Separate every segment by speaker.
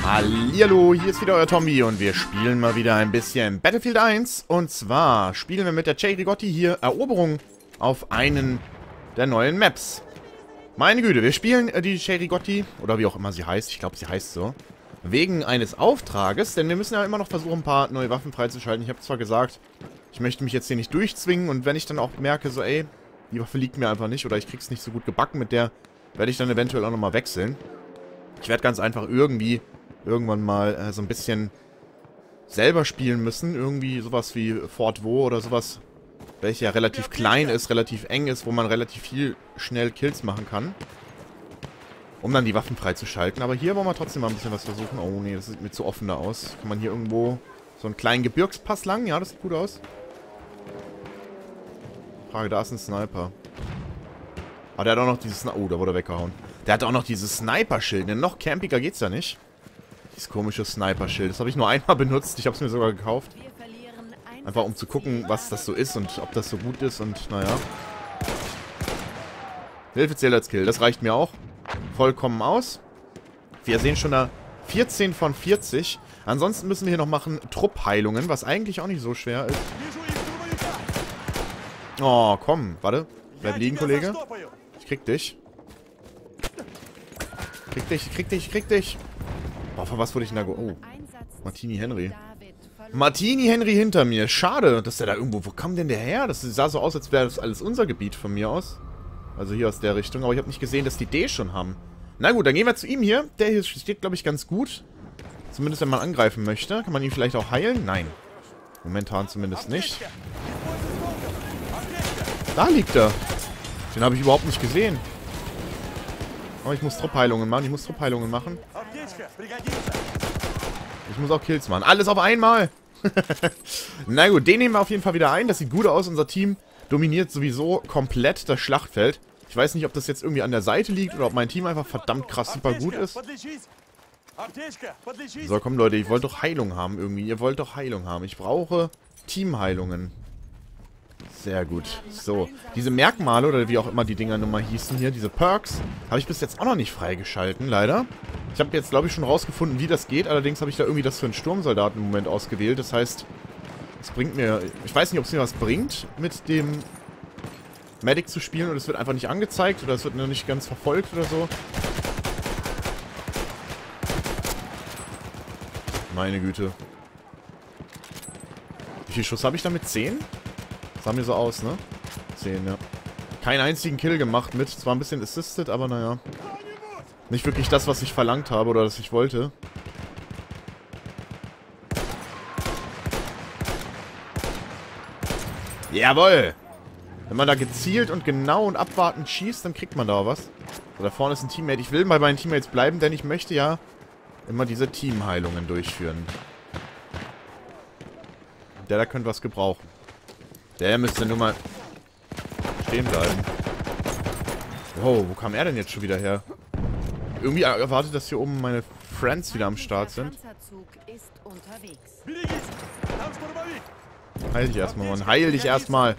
Speaker 1: Hallihallo, hier ist wieder euer Tommy und wir spielen mal wieder ein bisschen Battlefield 1. Und zwar spielen wir mit der Cherry Gotti hier Eroberung auf einen der neuen Maps. Meine Güte, wir spielen die Cherry Gotti, oder wie auch immer sie heißt, ich glaube sie heißt so, wegen eines Auftrages, denn wir müssen ja immer noch versuchen, ein paar neue Waffen freizuschalten. Ich habe zwar gesagt, ich möchte mich jetzt hier nicht durchzwingen und wenn ich dann auch merke, so ey, die Waffe liegt mir einfach nicht oder ich krieg's nicht so gut gebacken mit der, werde ich dann eventuell auch nochmal wechseln. Ich werde ganz einfach irgendwann mal so ein bisschen selber spielen müssen. Irgendwie sowas wie Fort Wo oder sowas, welches ja relativ klein ist, relativ eng ist, wo man relativ viel schnell Kills machen kann. Um dann die Waffen freizuschalten. Aber hier wollen wir trotzdem mal ein bisschen was versuchen. Oh nee, das sieht mir zu offen da aus. Kann man hier irgendwo so einen kleinen Gebirgspass lang? Ja, das sieht gut aus. Frage, da ist ein Sniper. Ah, der hat auch noch dieses... Oh, da wurde er weggehauen. Der hat auch noch dieses Sniper-Schild. Denn noch campiger geht's ja nicht. Dieses komische Sniper-Schild. Das habe ich nur einmal benutzt. Ich habe es mir sogar gekauft. Einfach um zu gucken, was das so ist und ob das so gut ist. Und naja. Hilfe zählt als Kill. Das reicht mir auch vollkommen aus. Wir sehen schon da 14 von 40. Ansonsten müssen wir hier noch machen Truppheilungen, was eigentlich auch nicht so schwer ist. Oh, komm. Warte. Bleib liegen, Kollege. Ich krieg dich. Ich krieg dich. Boah, von was wurde ich denn da Oh. Martini Henry. Martini Henry hinter mir. Schade, dass der da irgendwo... Wo kam denn der her? Das sah so aus, als wäre das alles unser Gebiet von mir aus. Also hier aus der Richtung. Aber ich habe nicht gesehen, dass die D schon haben. Na gut, dann gehen wir zu ihm hier. Der hier steht, glaube ich, ganz gut. Zumindest, wenn man angreifen möchte. Kann man ihn vielleicht auch heilen? Nein. Momentan zumindest nicht. Da liegt er. Den habe ich überhaupt nicht gesehen. Aber ich muss Truppheilungen machen. Ich muss auch Kills machen. Alles auf einmal. Na gut, den nehmen wir auf jeden Fall wieder ein. Das sieht gut aus. Unser Team dominiert sowieso komplett das Schlachtfeld. Ich weiß nicht, ob das jetzt irgendwie an der Seite liegt oder ob mein Team einfach verdammt krass super gut ist. So, komm Leute, ich wollte doch Heilung haben irgendwie. Ihr wollt doch Heilung haben. Ich brauche Teamheilungen. Sehr gut. So, diese Merkmale oder wie auch immer die Dinger nun mal hießen hier, diese Perks, habe ich bis jetzt auch noch nicht freigeschalten, leider. Ich habe jetzt, glaube ich, schon rausgefunden, wie das geht. Allerdings habe ich da irgendwie das für einen Sturmsoldaten im Moment ausgewählt. Das heißt, es bringt mir... Ich weiß nicht, ob es mir was bringt, mit dem Medic zu spielen. Oder es wird einfach nicht angezeigt. Oder es wird noch nicht ganz verfolgt oder so. Meine Güte. Wie viel Schuss habe ich damit? 10? Sah mir so aus, ne? 10, ja. Keinen einzigen Kill gemacht mit. Zwar ein bisschen assisted, aber naja. Nicht wirklich das, was ich verlangt habe oder das ich wollte. Jawohl! Wenn man da gezielt und genau und abwartend schießt, dann kriegt man da was. So, da vorne ist ein Teammate. Ich will bei meinen Teammates bleiben, denn ich möchte ja immer diese Teamheilungen durchführen. Der da könnte was gebrauchen. Der müsste nur mal stehen bleiben. Wow, wo kam er denn jetzt schon wieder her? Irgendwie erwartet, dass hier oben meine Friends wieder am Start sind. Heil dich erstmal, Mann. Heil dich erstmal.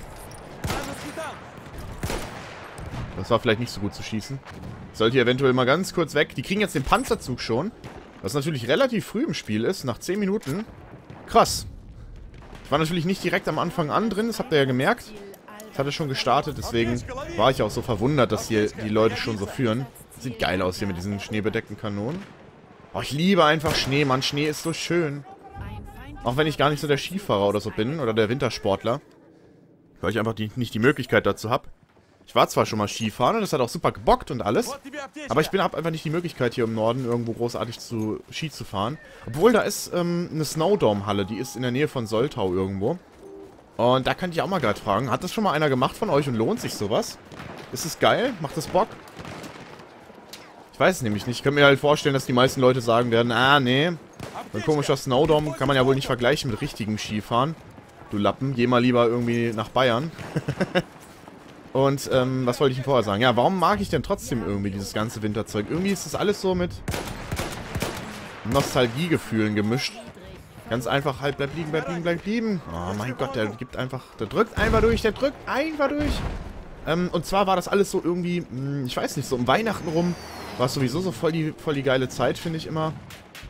Speaker 1: Das war vielleicht nicht so gut zu schießen. Ich sollte hier eventuell mal ganz kurz weg. Die kriegen jetzt den Panzerzug schon. Was natürlich relativ früh im Spiel ist. Nach 10 Minuten. Krass. Ich war natürlich nicht direkt am Anfang an drin. Das habt ihr ja gemerkt. Das hatte schon gestartet. Deswegen war ich auch so verwundert, dass hier die Leute schon so führen. Sieht geil aus hier mit diesen schneebedeckten Kanonen. Oh, ich liebe einfach Schnee, Mann. Schnee ist so schön. Auch wenn ich gar nicht so der Skifahrer oder so bin. Oder der Wintersportler. Weil ich einfach nicht die Möglichkeit dazu habe. Ich war zwar schon mal Skifahren und das hat auch super gebockt und alles. Aber ich habe einfach nicht die Möglichkeit hier im Norden irgendwo großartig Ski zu fahren. Obwohl, da ist eine Snowdome-Halle. Die ist in der Nähe von Soltau irgendwo. Und da kann ich auch mal gerade fragen. Hat das schon mal einer gemacht von euch und lohnt sich sowas? Ist es geil? Macht das Bock? Ich weiß es nämlich nicht. Ich könnte mir halt vorstellen, dass die meisten Leute sagen werden, ah, nee. So ein komischer Snowdome kann man ja wohl nicht vergleichen mit richtigem Skifahren. Du Lappen, geh mal lieber irgendwie nach Bayern. Und, was wollte ich denn vorher sagen? Ja, warum mag ich denn trotzdem irgendwie dieses ganze Winterzeug? Irgendwie ist das alles so mit Nostalgiegefühlen gemischt. Ganz einfach, halt, bleib liegen, bleib liegen, bleib liegen. Oh mein Gott, der gibt einfach, der drückt einfach durch. Und zwar war das alles so irgendwie, ich weiß nicht, so um Weihnachten rum. War es sowieso so voll die geile Zeit, finde ich immer.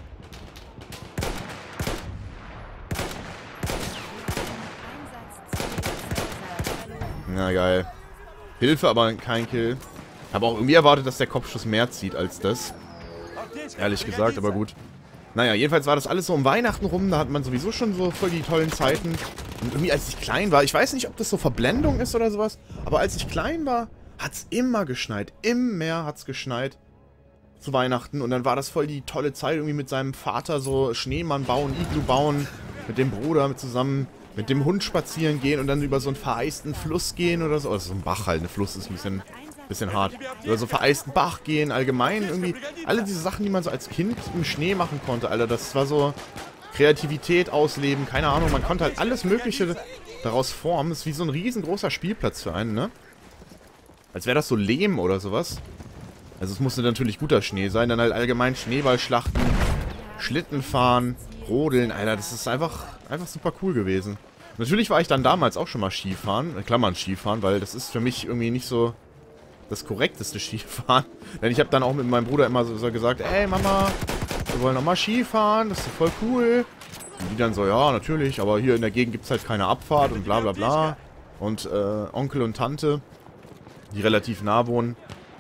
Speaker 1: Na geil. Hilfe, aber kein Kill. Habe auch irgendwie erwartet, dass der Kopfschuss mehr zieht als das. Ehrlich gesagt, aber gut. Naja, jedenfalls war das alles so um Weihnachten rum. Da hat man sowieso schon so voll die tollen Zeiten. Und irgendwie, als ich klein war, ich weiß nicht, ob das so Verblendung ist oder sowas, aber als ich klein war, hat es immer geschneit. Im Meer hat es geschneit. Zu Weihnachten. Und dann war das voll die tolle Zeit, irgendwie mit seinem Vater so Schneemann bauen, Iglu bauen. Mit dem Bruder zusammen mit dem Hund spazieren gehen und dann über so einen vereisten Fluss gehen oder so. Also so ein Bach halt. Ein Fluss ist ein bisschen hart. Über so einen vereisten Bach gehen, allgemein irgendwie. Alle diese Sachen, die man so als Kind im Schnee machen konnte, Alter. Das war so Kreativität ausleben, keine Ahnung. Man konnte halt alles Mögliche daraus formen. Das ist wie so ein riesengroßer Spielplatz für einen, ne? Als wäre das so Lehm oder sowas. Also es musste natürlich guter Schnee sein. Dann halt allgemein Schneeballschlachten, Schlitten fahren, Rodeln. Alter, das ist einfach super cool gewesen. Natürlich war ich dann damals auch schon mal Skifahren. In Klammern Skifahren, weil das ist für mich irgendwie nicht so das korrekteste Skifahren. Denn ich habe dann auch mit meinem Bruder immer so gesagt, ey Mama, wir wollen nochmal Skifahren, das ist voll cool. Und die dann so, ja natürlich, aber hier in der Gegend gibt es halt keine Abfahrt und bla bla bla. Und Onkel und Tante, die relativ nah wohnen,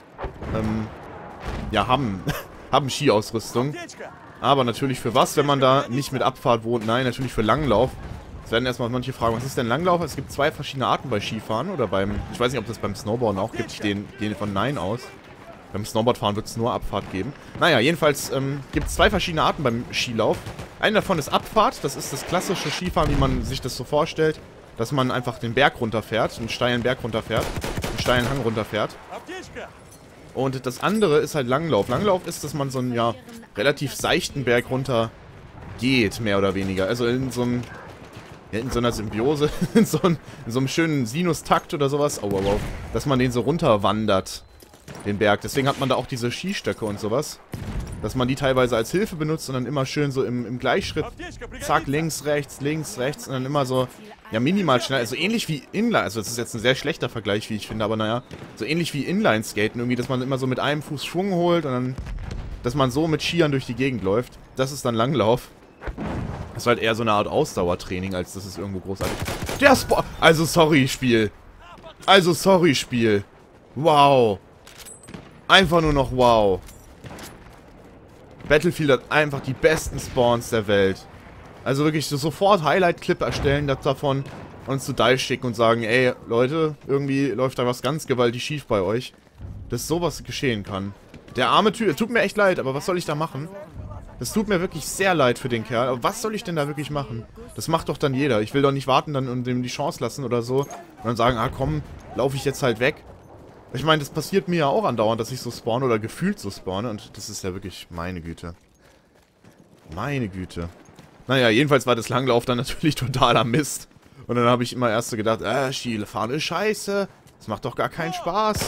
Speaker 1: ja, haben Skiausrüstung. Aber natürlich für was, wenn man da nicht mit Abfahrt wohnt? Nein, natürlich für Langlauf. Es werden erstmal manche fragen, was ist denn Langlauf? Es gibt zwei verschiedene Arten bei Skifahren oder beim... Ich weiß nicht, ob das beim Snowboarden auch gibt. Ich gehe von Nein aus. Beim Snowboardfahren wird es nur Abfahrt geben. Naja, jedenfalls gibt es zwei verschiedene Arten beim Skilauf. Eine davon ist Abfahrt. Das ist das klassische Skifahren, wie man sich das so vorstellt. Dass man einfach den Berg runterfährt, einen steilen Berg runterfährt, einen steilen Hang runterfährt. Und das andere ist halt Langlauf. Langlauf ist, dass man so einen, ja, relativ seichten Berg runter geht, mehr oder weniger. Also in so einem... Ja, in so einer Symbiose, in so einem schönen Sinustakt oder sowas. Oh, wow, wow. Dass man den so runterwandert, den Berg. Deswegen hat man da auch diese Skistöcke und sowas. Dass man die teilweise als Hilfe benutzt und dann immer schön so im Gleichschritt, zack, links, rechts, und dann immer so, ja, minimal schnell. Also ähnlich wie Inline, also das ist jetzt ein sehr schlechter Vergleich, wie ich finde, aber naja, so ähnlich wie Inline-Skaten irgendwie, dass man immer so mit einem Fuß Schwung holt und dann, dass man so mit Skiern durch die Gegend läuft. Das ist dann Langlauf. Das ist halt eher so eine Art Ausdauertraining, als dass es irgendwo großartig... Der Spot! Also sorry, Spiel. Also sorry, Spiel. Wow. Einfach nur noch wow. Battlefield hat einfach die besten Spawns der Welt. Also wirklich so sofort Highlight-Clip erstellen davon und zu DICE schicken und sagen, ey, Leute, irgendwie läuft da was ganz gewaltig schief bei euch. Dass sowas geschehen kann. Der arme Typ, tut mir echt leid, aber was soll ich da machen? Das tut mir wirklich sehr leid für den Kerl. Aber was soll ich denn da wirklich machen? Das macht doch dann jeder. Ich will doch nicht warten dann und dem die Chance lassen oder so. Und dann sagen, ah komm, laufe ich jetzt halt weg. Ich meine, das passiert mir ja auch andauernd, dass ich so spawne oder gefühlt so spawne. Und das ist ja wirklich meine Güte. Meine Güte. Naja, jedenfalls war das Langlauf dann natürlich totaler Mist. Und dann habe ich immer erst so gedacht, Skifahren ist scheiße. Das macht doch gar keinen Spaß.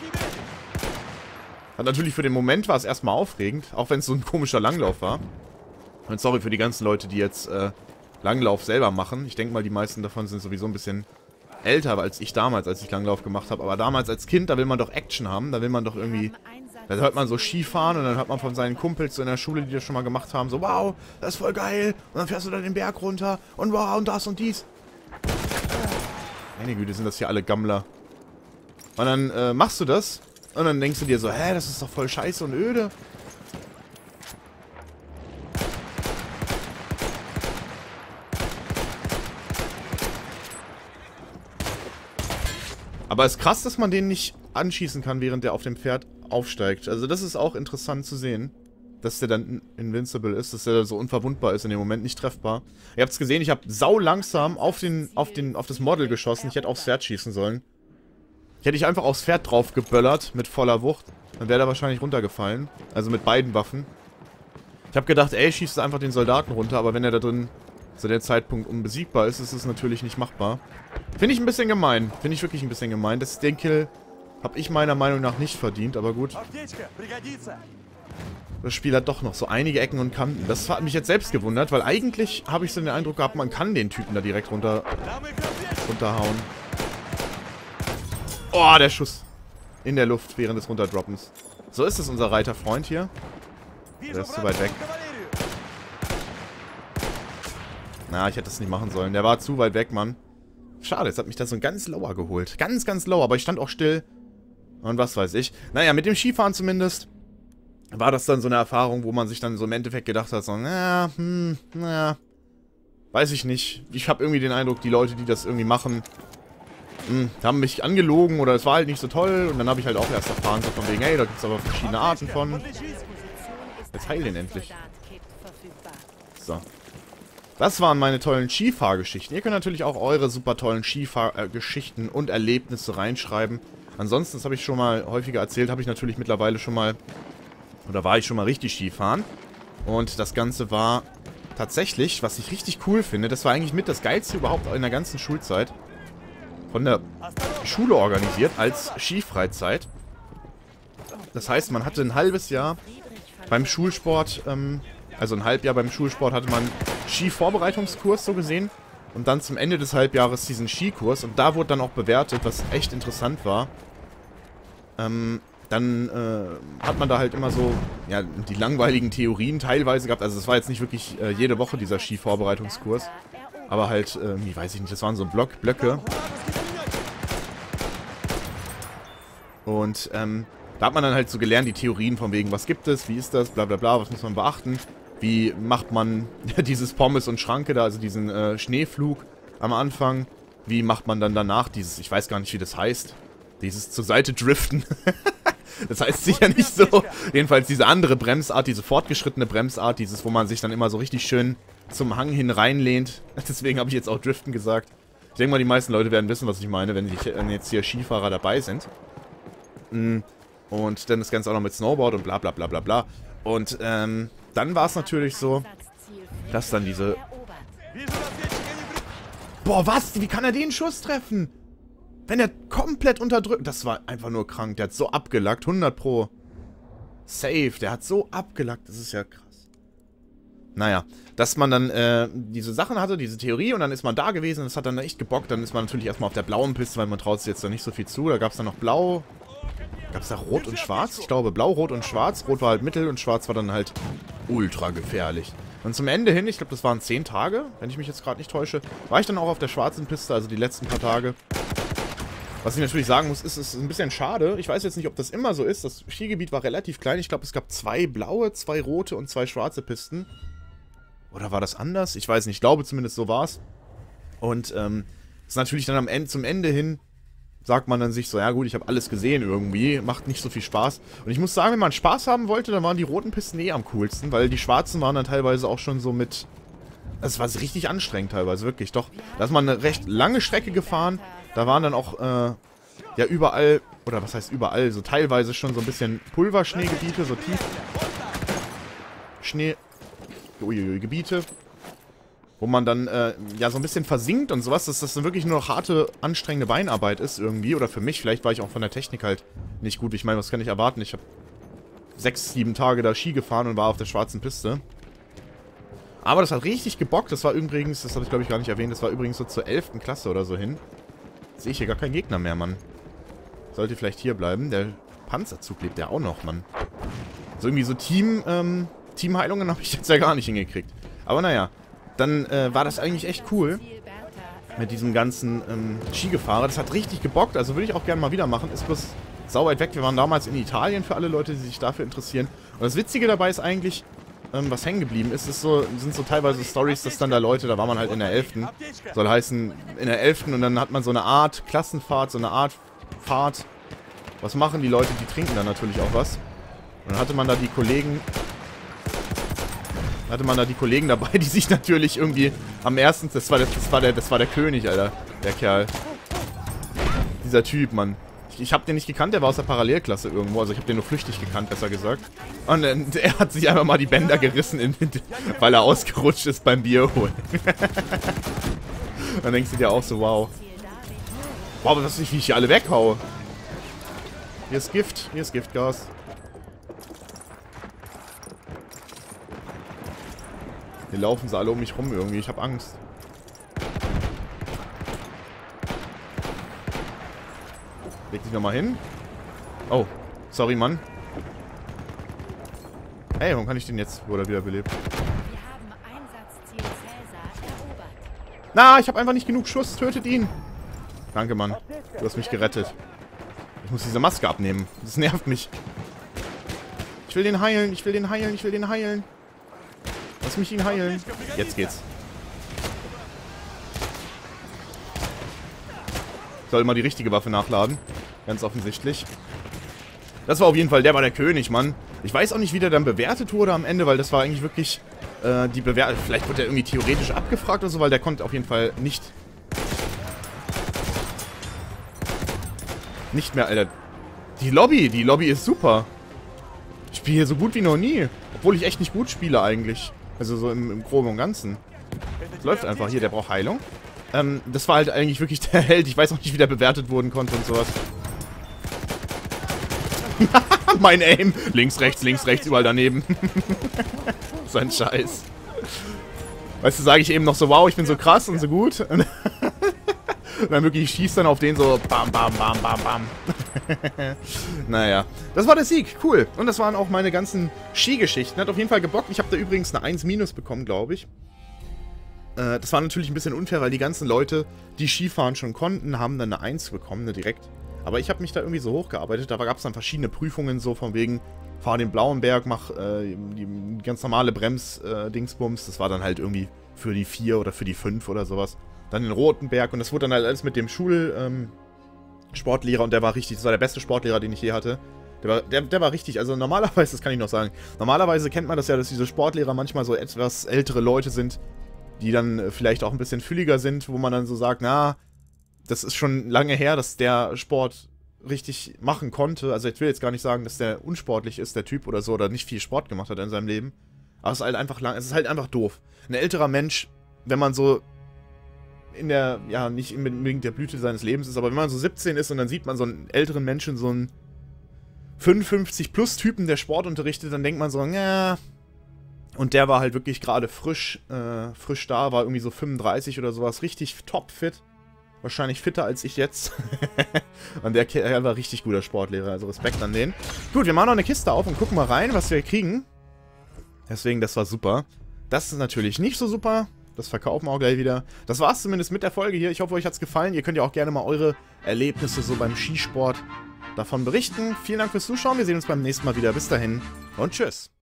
Speaker 1: Hat natürlich für den Moment war es erstmal aufregend, auch wenn es so ein komischer Langlauf war. Und sorry für die ganzen Leute, die jetzt Langlauf selber machen. Ich denke mal, die meisten davon sind sowieso ein bisschen älter als ich damals, als ich Langlauf gemacht habe. Aber damals als Kind, da will man doch Action haben. Da will man doch irgendwie... Da hört man so Skifahren und dann hört man von seinen Kumpels so in der Schule, die das schon mal gemacht haben, so, wow, das ist voll geil. Und dann fährst du da den Berg runter und wow, und das und dies. Meine Güte, sind das hier alle Gammler. Und dann machst du das und dann denkst du dir so, hä, das ist doch voll scheiße und öde. Aber es ist krass, dass man den nicht anschießen kann, während der auf dem Pferd aufsteigt. Also das ist auch interessant zu sehen, dass der dann invincible ist, dass der so unverwundbar ist, in dem Moment nicht treffbar. Ihr habt es gesehen, ich habe sau langsam auf das Model geschossen. Ich hätte aufs Pferd schießen sollen. Hätte ich einfach aufs Pferd drauf geböllert mit voller Wucht, dann wäre er wahrscheinlich runtergefallen. Also mit beiden Waffen. Ich habe gedacht, ey, schießt einfach den Soldaten runter, aber wenn er da drin zu der Zeitpunkt unbesiegbar ist, ist es natürlich nicht machbar. Finde ich ein bisschen gemein. Finde ich wirklich ein bisschen gemein. Den Kill habe ich meiner Meinung nach nicht verdient, aber gut. Das Spiel hat doch noch so einige Ecken und Kanten. Das hat mich jetzt selbst gewundert, weil eigentlich habe ich so den Eindruck gehabt, man kann den Typen da direkt runterhauen. Oh, der Schuss in der Luft während des Runterdroppens. So ist es, unser Reiterfreund hier. Der ist zu weit weg. Na, ich hätte das nicht machen sollen. Der war zu weit weg, Mann. Schade, jetzt hat mich da so ein ganz lower geholt. Ganz, ganz lower, aber ich stand auch still. Und was weiß ich. Naja, mit dem Skifahren zumindest war das dann so eine Erfahrung, wo man sich dann so im Endeffekt gedacht hat, so, naja, weiß ich nicht. Ich habe irgendwie den Eindruck, die Leute, die das irgendwie machen, haben mich angelogen oder es war halt nicht so toll. Und dann habe ich halt auch erst erfahren, so von wegen, hey, da gibt es aber verschiedene Arten von. Jetzt heil den endlich. So. Das waren meine tollen Skifahrgeschichten. Ihr könnt natürlich auch eure super tollen Skifahrgeschichten und Erlebnisse reinschreiben. Ansonsten, das habe ich schon mal häufiger erzählt, habe ich natürlich mittlerweile schon mal, oder war ich schon mal richtig Skifahren. Und das Ganze war tatsächlich, was ich richtig cool finde, das war eigentlich mit das Geilste überhaupt in der ganzen Schulzeit. Von der Schule organisiert als Skifreizeit. Das heißt, man hatte ein halbes Jahr beim Schulsport, also ein Halbjahr beim Schulsport hatte man Skivorbereitungskurs so gesehen. Und dann zum Ende des Halbjahres diesen Skikurs. Und da wurde dann auch bewertet, was echt interessant war. Dann hat man da halt immer so, ja, die langweiligen Theorien teilweise gehabt. Also es war jetzt nicht wirklich jede Woche dieser Skivorbereitungskurs. Aber halt, wie weiß ich nicht, das waren so Blöcke. Und da hat man dann halt so gelernt, die Theorien von wegen, was gibt es, wie ist das, bla bla bla, was muss man beachten. Wie macht man dieses Pommes und Schranke da, also diesen Schneeflug am Anfang. Wie macht man dann danach dieses, ich weiß gar nicht, wie das heißt, dieses zur Seite driften. Das heißt sicher nicht so. Jedenfalls diese andere Bremsart, diese fortgeschrittene Bremsart, dieses, wo man sich dann immer so richtig schön zum Hang hin reinlehnt. Deswegen habe ich jetzt auch Driften gesagt. Ich denke mal, die meisten Leute werden wissen, was ich meine, wenn jetzt hier Skifahrer dabei sind. Und dann das Ganze auch noch mit Snowboard und bla bla bla bla bla. Und dann war es natürlich so, dass dann diese... Boah, was? Wie kann er den Schuss treffen? Wenn er komplett unterdrückt... Das war einfach nur krank. Der hat so abgelackt. 100 Pro. Safe. Der hat so abgelackt. Das ist ja krass. Naja, dass man dann diese Sachen hatte, diese Theorie, und dann ist man da gewesen. Das hat dann echt gebockt. Dann ist man natürlich erstmal auf der blauen Piste, weil man traut sich jetzt da nicht so viel zu. Da gab es dann noch blau... Gab es da Rot und Schwarz? Ich glaube Blau, Rot und Schwarz. Rot war halt mittel und Schwarz war dann halt ultra gefährlich. Und zum Ende hin, ich glaube das waren 10 Tage, wenn ich mich jetzt gerade nicht täusche, war ich dann auch auf der schwarzen Piste, also die letzten paar Tage. Was ich natürlich sagen muss, ist ein bisschen schade. Ich weiß jetzt nicht, ob das immer so ist. Das Skigebiet war relativ klein. Ich glaube, es gab 2 blaue, 2 rote und 2 schwarze Pisten. Oder war das anders? Ich weiß nicht. Ich glaube zumindest, so war es. Und ist natürlich dann zum Ende hin, sagt man dann sich so, ja gut, ich habe alles gesehen irgendwie, macht nicht so viel Spaß. Und ich muss sagen, wenn man Spaß haben wollte, dann waren die roten Pisten eh am coolsten, weil die schwarzen waren dann teilweise auch schon so mit... Es war richtig anstrengend teilweise, wirklich, doch. Da ist man eine recht lange Strecke gefahren, da waren dann auch, ja überall, oder was heißt überall, so teilweise schon so ein bisschen Pulverschneegebiete, so tief... Gebiete, wo man dann, ja, so ein bisschen versinkt und sowas, dass das dann wirklich nur noch harte, anstrengende Beinarbeit ist irgendwie. Oder für mich, vielleicht war ich auch von der Technik halt nicht gut. Ich meine, was kann ich erwarten? Ich habe 6, 7 Tage da Ski gefahren und war auf der schwarzen Piste. Aber das hat richtig gebockt. Das war übrigens, das habe ich glaube ich gar nicht erwähnt, das war übrigens so zur 11. Klasse oder so hin. Jetzt sehe ich hier gar keinen Gegner mehr, Mann. Sollte vielleicht hier bleiben. Der Panzerzug lebt ja auch noch, Mann. So irgendwie so Teamheilungen habe ich jetzt ja gar nicht hingekriegt. Aber naja. Dann war das eigentlich echt cool mit diesem ganzen Skigefahre. Das hat richtig gebockt, also würde ich auch gerne mal wieder machen. Ist bloß sau weit weg. Wir waren damals in Italien, für alle Leute, die sich dafür interessieren. Und das Witzige dabei ist eigentlich, was hängen geblieben ist, sind so teilweise Stories, dass dann da Leute, da war man halt in der 11. Soll heißen, in der 11. und dann hat man so eine Art Klassenfahrt, so eine Art Fahrt. Was machen die Leute? Die trinken dann natürlich auch was. Und dann hatte man da die Kollegen... dabei, die sich natürlich irgendwie am ersten... Das war der König, Alter. Der Kerl. Dieser Typ, Mann. Ich hab den nicht gekannt, der war aus der Parallelklasse irgendwo. Also ich hab den nur flüchtig gekannt, besser gesagt. Und er hat sich einfach mal die Bänder gerissen, weil er ausgerutscht ist beim Bier holen. Dann denkst du dir auch so, wow. Wow, aber das ist nicht, wie ich hier alle weghaue. Hier ist Gift, hier ist Giftgas. Hier laufen sie alle um mich rum irgendwie. Ich hab Angst. Leg dich nochmal hin. Oh, sorry, Mann. Hey, warum kann ich den jetzt? Wurde er wieder belebt?
Speaker 2: Wir haben Einsatzziel Cäsar erobert.
Speaker 1: Na, ich habe einfach nicht genug Schuss. Tötet ihn. Danke, Mann. Du hast mich gerettet. Ich muss diese Maske abnehmen. Das nervt mich. Ich will den heilen, ich will den heilen, ich will den heilen. Lass mich ihn heilen. Jetzt geht's. Ich soll mal die richtige Waffe nachladen. Ganz offensichtlich. Das war auf jeden Fall, der war der König, Mann. Ich weiß auch nicht, wie der dann bewertet wurde am Ende, weil das war eigentlich wirklich die Bewertung. Vielleicht wurde er irgendwie theoretisch abgefragt oder so, weil der konnte auf jeden Fall nicht mehr, Alter. Die Lobby ist super. Ich spiele hier so gut wie noch nie. Obwohl ich echt nicht gut spiele eigentlich. Also so im Groben und Ganzen. Das läuft einfach. Hier, der braucht Heilung. Das war halt eigentlich wirklich der Held. Ich weiß auch nicht, wie der bewertet worden konnte und sowas. Mein Aim. Links, rechts, überall daneben. So ein Scheiß. Weißt du, sage ich eben noch so, wow, ich bin so krass und so gut. Und dann wirklich schießt dann auf den so bam, bam, bam, bam, bam. Naja, das war der Sieg. Cool. Und das waren auch meine ganzen Skigeschichten. Hat auf jeden Fall gebockt. Ich habe da übrigens eine 1- bekommen, glaube ich. Das war natürlich ein bisschen unfair, weil die ganzen Leute, die Skifahren schon konnten, haben dann eine 1 bekommen, ne, direkt. Aber ich habe mich da irgendwie so hochgearbeitet. Da gab es dann verschiedene Prüfungen, so von wegen, fahr den blauen Berg, mach die ganz normale Brems-Dingsbums. Das war dann halt irgendwie für die 4 oder für die 5 oder sowas. Dann den roten Berg und das wurde dann halt alles mit dem Sportlehrer und der war richtig, das war der beste Sportlehrer, den ich je hatte. Der war richtig, also normalerweise, das kann ich noch sagen, normalerweise kennt man das ja, dass diese Sportlehrer manchmal so etwas ältere Leute sind, die dann vielleicht auch ein bisschen fülliger sind, wo man dann so sagt, na, das ist schon lange her, dass der Sport richtig machen konnte. Also ich will jetzt gar nicht sagen, dass der unsportlich ist, der Typ oder so, oder nicht viel Sport gemacht hat in seinem Leben. Aber es ist halt einfach es ist halt einfach doof. Ein älterer Mensch, wenn man so in der, ja, nicht unbedingt der Blüte seines Lebens ist, aber wenn man so 17 ist und dann sieht man so einen älteren Menschen, so einen 55-plus-Typen, der Sport unterrichtet, dann denkt man so, ja. Und der war halt wirklich gerade frisch da, war irgendwie so 35 oder sowas, richtig topfit. Wahrscheinlich fitter als ich jetzt. Und der war richtig guter Sportlehrer, also Respekt an den. Gut, wir machen noch eine Kiste auf und gucken mal rein, was wir kriegen. Deswegen, das war super. Das ist natürlich nicht so super. Das verkaufen wir auch gleich wieder. Das war's zumindest mit der Folge hier. Ich hoffe, euch hat's gefallen. Ihr könnt ja auch gerne mal eure Erlebnisse so beim Skisport davon berichten. Vielen Dank fürs Zuschauen. Wir sehen uns beim nächsten Mal wieder. Bis dahin und tschüss.